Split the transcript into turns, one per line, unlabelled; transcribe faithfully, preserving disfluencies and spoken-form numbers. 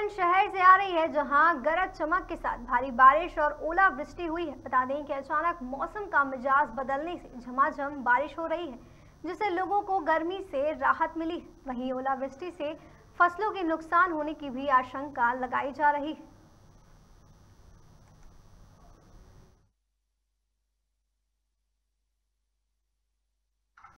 बुलंदशहर शहर से आ रही है, जहां गरज चमक के साथ भारी बारिश और ओलावृष्टि हुई है। बता दें कि अचानक मौसम का मिजाज बदलने से झमाझम बारिश हो रही है, जिससे लोगों को गर्मी से राहत मिली है। वहीं ओलावृष्टि से फसलों के नुकसान होने की भी आशंका लगाई जा रही है।